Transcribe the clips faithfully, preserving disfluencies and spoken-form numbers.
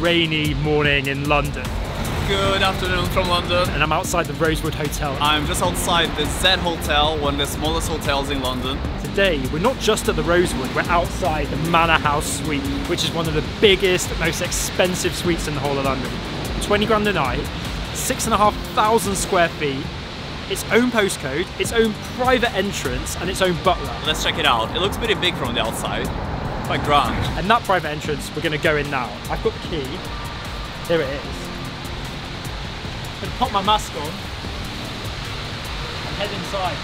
rainy morning in London. Good afternoon from London. And I'm outside the Rosewood Hotel. I'm just outside the Z Hotel, one of the smallest hotels in London. Today, we're not just at the Rosewood, we're outside the Manor House Wing, which is one of the biggest, most expensive suites in the whole of London. twenty grand a night, six and a half thousand square feet, its own postcode, its own private entrance, and its own butler. Let's check it out. It looks pretty big from the outside, quite grand. And that private entrance, we're gonna go in now. I've got the key, here it is. I'm gonna pop my mask on and head inside.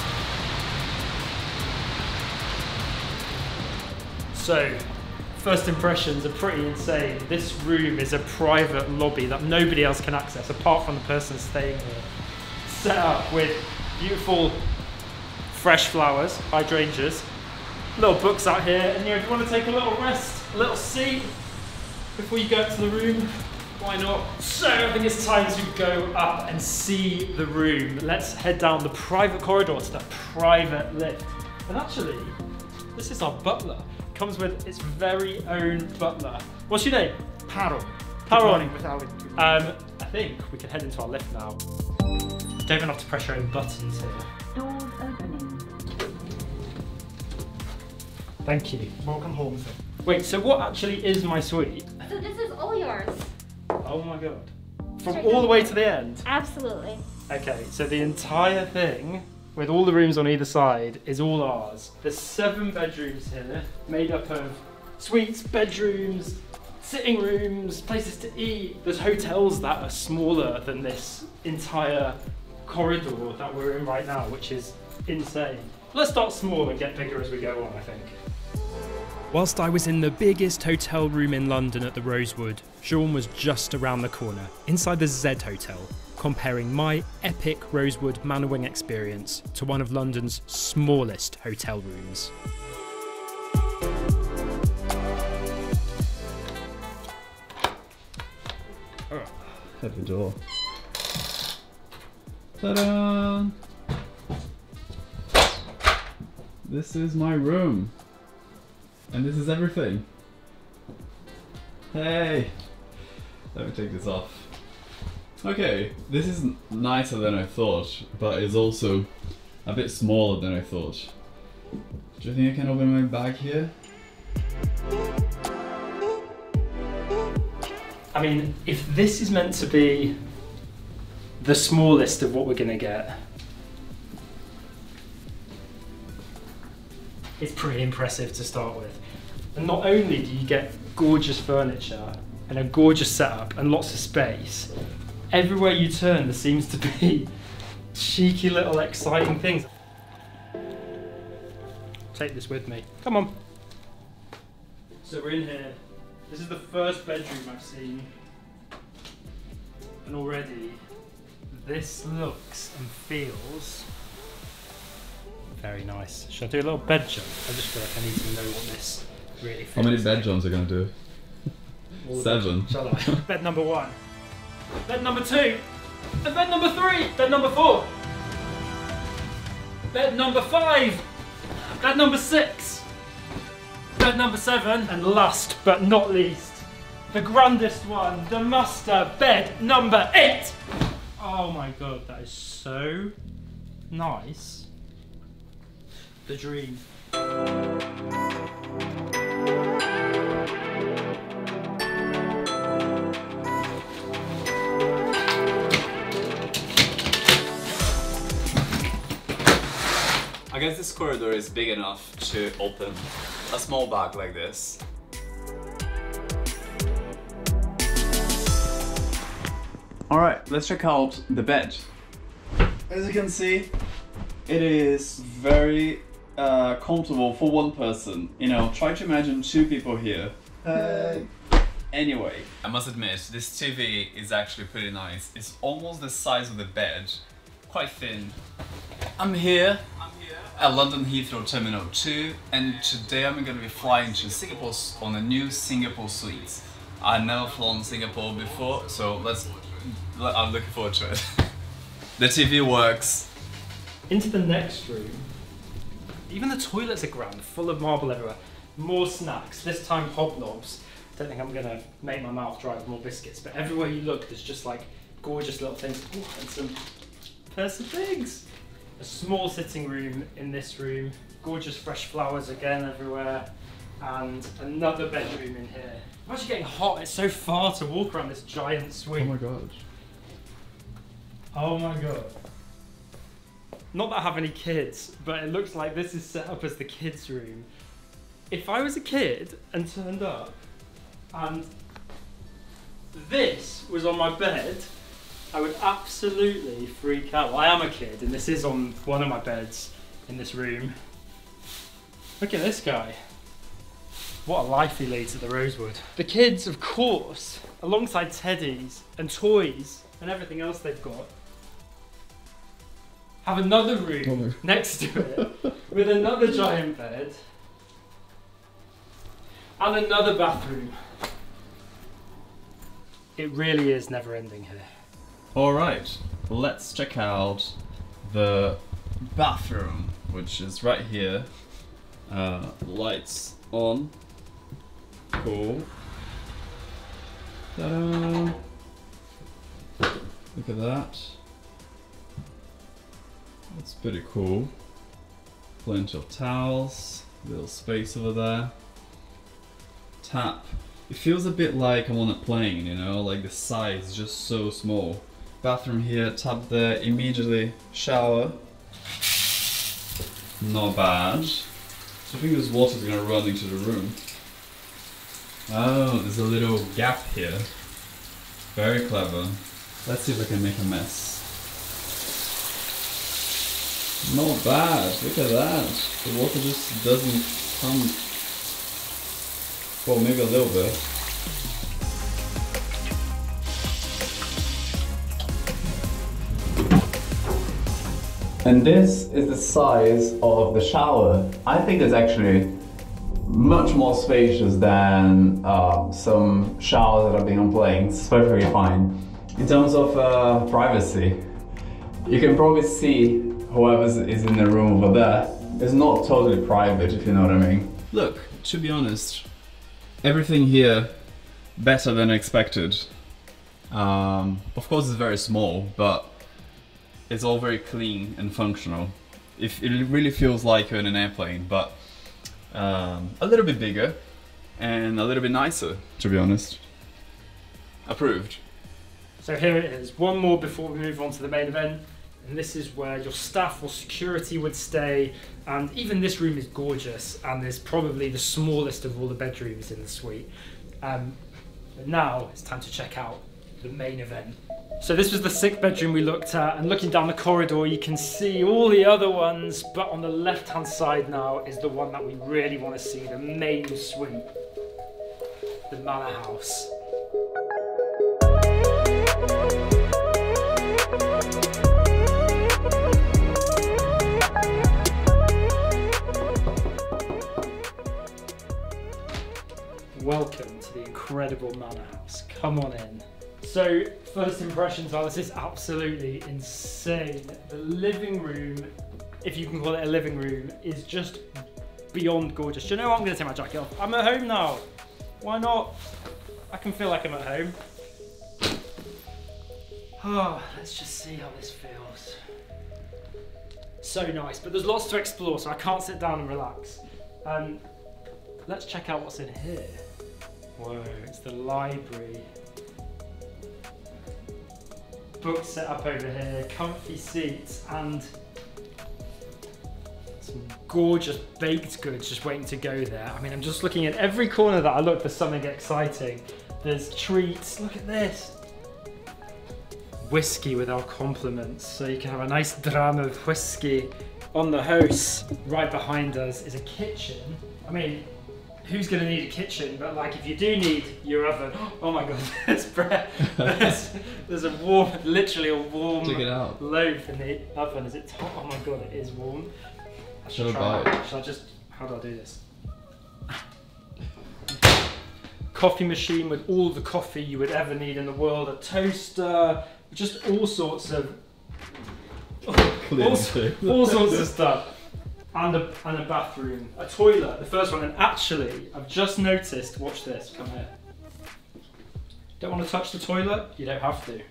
So, first impressions are pretty insane. This room is a private lobby that nobody else can access apart from the person staying here. Set up with beautiful fresh flowers, hydrangeas, little books out here, and you know, if you want to take a little rest, a little seat before you go up to the room, why not? So I think it's time to go up and see the room. Let's head down the private corridor to the private lift. And actually, this is our butler. Comes with its very own butler. What's your name? Parol. Parol. Um, I think we can head into our lift now. You don't even have to press your own buttons here. Doors opening. Thank you. welcome home, sir. Wait, so what actually is my suite? So this is all yours. Oh my god. From Check all it the way out. to the end? Absolutely. Okay, so the entire thing, with all the rooms on either side, is all ours. There's seven bedrooms here, made up of suites, bedrooms, sitting rooms, places to eat. There's hotels that are smaller than this entire corridor that we're in right now, which is insane. Let's start small and get bigger as we go on, I think. Whilst I was in the biggest hotel room in London at the Rosewood, Jean was just around the corner, inside the Z Hotel, comparing my epic Rosewood Manor Wing experience to one of London's smallest hotel rooms. Heavy door. Ta-da! This is my room. And this is everything. Hey! Let me take this off. Okay, this is nicer than I thought, but it's also a bit smaller than I thought. Do you think I can open my bag here? I mean, if this is meant to be the smallest of what we're gonna get, it's pretty impressive to start with. And not only do you get gorgeous furniture and a gorgeous setup and lots of space, everywhere you turn there seems to be cheeky little exciting things. Take this with me. Come on. So we're in here. This is the first bedroom I've seen. And already this looks and feels very nice. Should I do a little bed jump? I just feel like I need to know what this really feels How many bed like. jumps are gonna do? All Seven. Shall I? Bed number one. Bed number two. And bed number three. Bed number four. Bed number five. Bed number six. Bed number seven. And last but not least, the grandest one, the master bed number eight. Oh my god, that is so nice. The dream. I guess this corridor is big enough to open a small bag like this. Alright, let's check out the bed. As you can see, it is very uh, comfortable for one person. You know, try to imagine two people here. Hey. Anyway, I must admit, this T V is actually pretty nice. It's almost the size of the bed, quite thin. I'm here. At London Heathrow Terminal two, and today I'm going to be flying to Singapore on a new Singapore suite. I've never flown Singapore before, so let's. I'm looking forward to it. The T V works. Into the next room. Even the toilets are grand, full of marble everywhere. More snacks, this time hobnobs, don't think I'm gonna make my mouth dry with more biscuits, but everywhere you look, there's just like gorgeous little things. Ooh, and some pairs of pigs. A small sitting room in this room, gorgeous fresh flowers again everywhere, and another bedroom in here. I'm actually getting hot. It's so far to walk around this giant suite. Oh my god. Oh my god. Not that I have any kids, but it looks like this is set up as the kids' room. If I was a kid and turned up and this was on my bed, I would absolutely freak out. Well, I am a kid and this is on one of my beds in this room. Look at this guy. What a life he leads at the Rosewood. The kids, of course, alongside teddies and toys and everything else they've got, have another room oh next to it with another giant bed and another bathroom. It really is never ending here. Alright, let's check out the bathroom, which is right here. Uh, lights on. Cool. Ta-da! Look at that. That's pretty cool. Plenty of towels, little space over there. Tap. It feels a bit like I'm on a plane, you know, like the size is just so small. Bathroom here, tap there, immediately shower. Not bad. So I think this water's gonna run into the room. Oh, there's a little gap here. Very clever. Let's see if I can make a mess. Not bad, look at that. The water just doesn't come. Well, maybe a little bit. And this is the size of the shower. I think it's actually much more spacious than uh, some showers that have been on planes. It's perfectly fine. In terms of uh, privacy, you can probably see whoever is in the room over there. It's not totally private, if you know what I mean. Look, to be honest, everything here better than expected. Um, of course it's very small, but it's all very clean and functional. If it really feels like you're in an airplane, but um, a little bit bigger and a little bit nicer, to be honest. Approved. So here it is, one more before we move on to the main event. And this is where your staff or security would stay. And even this room is gorgeous and is probably the smallest of all the bedrooms in the suite. Um, but now it's time to check out the main event. So this was the sick bedroom we looked at, and looking down the corridor you can see all the other ones, but on the left hand side now is the one that we really want to see, the main suite, the Manor House. Welcome to the incredible Manor House. Come on in. So, first impressions are this is absolutely insane. The living room, if you can call it a living room, is just beyond gorgeous. Do you know what? I'm going to take my jacket off. I'm at home now. Why not? I can feel like I'm at home. Oh, let's just see how this feels. So nice, but there's lots to explore, so I can't sit down and relax. Um, let's check out what's in here. Whoa, it's the library. Books set up over here, comfy seats, and some gorgeous baked goods just waiting to go there. I mean, I'm just looking at every corner that I look for something exciting. There's treats, look at this. Whiskey with our compliments, so you can have a nice dram of whiskey on the house. Right behind us is a kitchen. I mean, who's gonna need a kitchen? But like, if you do need your oven, oh my god, there's bread. There's, there's a warm, literally a warm Check it out. loaf in the oven. Is it hot? Oh my god, it is warm. I should Shall try I that. Shall I just? How do I do this? Coffee machine with all the coffee you would ever need in the world. A toaster, just all sorts of, all, all sorts of stuff. And a, and a bathroom, a toilet, the first one. And actually, I've just noticed, watch this, come here. Don't want to touch the toilet? You don't have to.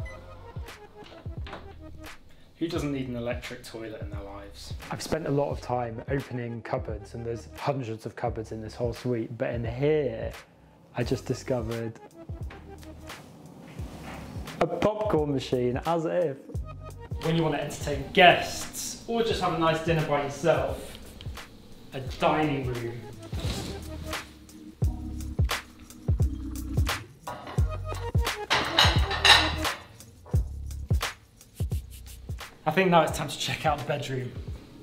Who doesn't need an electric toilet in their lives? I've spent a lot of time opening cupboards, and there's hundreds of cupboards in this whole suite, but in here, I just discovered a popcorn machine, as if. When you want to entertain guests, or just have a nice dinner by yourself, a dining room. I think now it's time to check out the bedroom.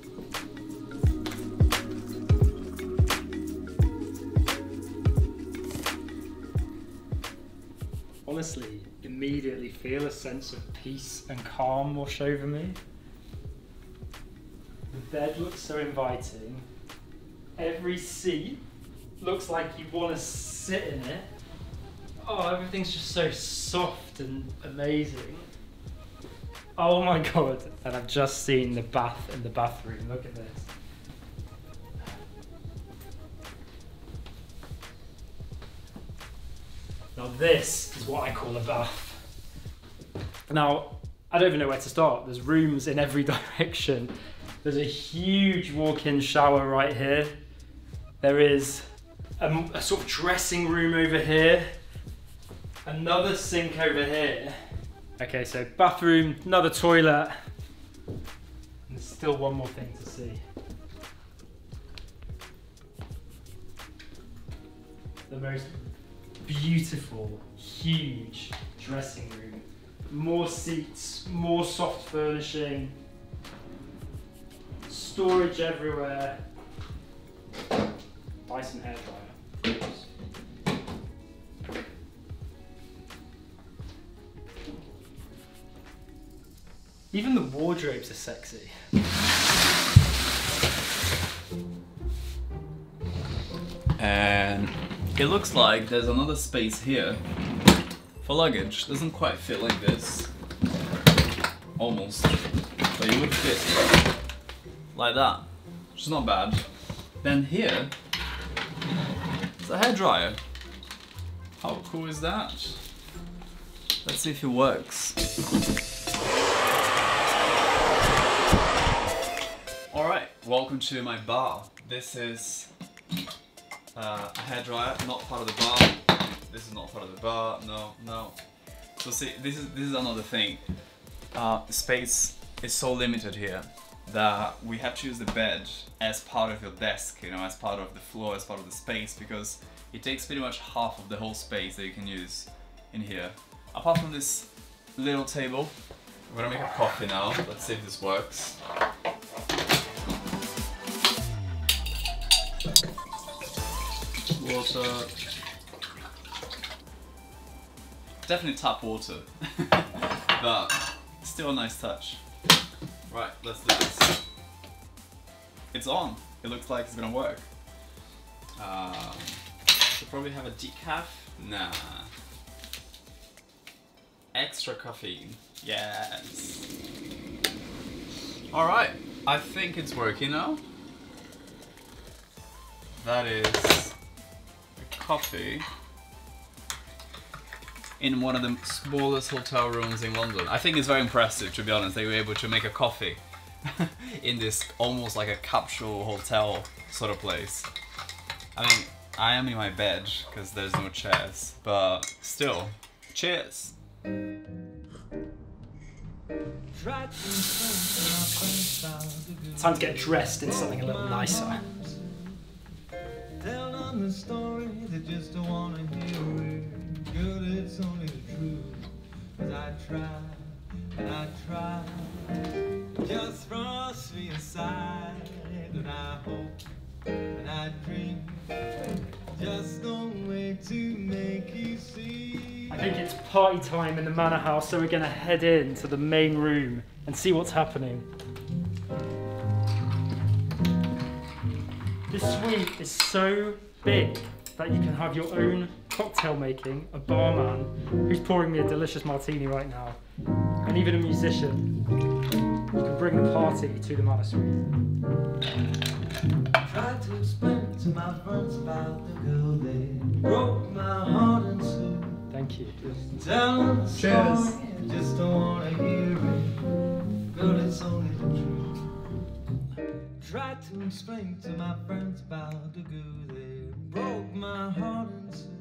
Honestly, immediately feel a sense of peace and calm wash over me. The bed looks so inviting. Every seat looks like you want to sit in it. Oh, everything's just so soft and amazing. Oh my god, and I've just seen the bath in the bathroom. Look at this. Now this is what I call a bath. Now, I don't even know where to start. There's rooms in every direction. There's a huge walk-in shower right here. There is a, a sort of dressing room over here. Another sink over here. Okay, so bathroom, another toilet. And there's still one more thing to see. The most beautiful, huge dressing room. More seats, more soft furnishing. Storage everywhere. Dyson hairdryer. Even the wardrobes are sexy. And it looks like there's another space here for luggage. Doesn't quite fit like this. Almost. But it would fit like that, which is not bad. Then here, it's a hairdryer. How cool is that? Let's see if it works. Alright, welcome to my bar. This is uh, a hairdryer, not part of the bar. This is not part of the bar, no, no. So see, this is, this is another thing. Uh, space is so limited here that we have to use the bed as part of your desk, you know, as part of the floor, as part of the space, because it takes pretty much half of the whole space that you can use in here. Apart from this little table, we're gonna make a coffee now. Let's see if this works. Water. Definitely tap water, but still a nice touch. Right, let's do this. It's on. It looks like it's gonna work. Um, should probably have a decaf. Nah. Extra caffeine. Yes. All right. I think it's working now. That is a coffee in one of the smallest hotel rooms in London. I think it's very impressive, to be honest, they were able to make a coffee in this almost like a capsule hotel sort of place. I mean, I am in my bed because there's no chairs, but still, cheers. Time to get dressed in something a little nicer. Tell them the story, they just don't want to hear it. Girl, it's only the truth. Cause I try, and I try. Just thrust me aside, and I hope, and I dream. Just no way to make you see. I think it's party time in the Manor House, so we're gonna head in to the main room and see what's happening. This suite is so big that you can have your own cocktail making, a barman who's pouring me a delicious martini right now, and even a musician. You can bring the party to the Manor Suite. Tried to explain to my friends about the girl they broke my heart in two. Thank you. Tell them the Cheers. story, just don't wanna hear it. Girl, it's only the truth. Tried to explain to my friends about the good they broke my heart in two.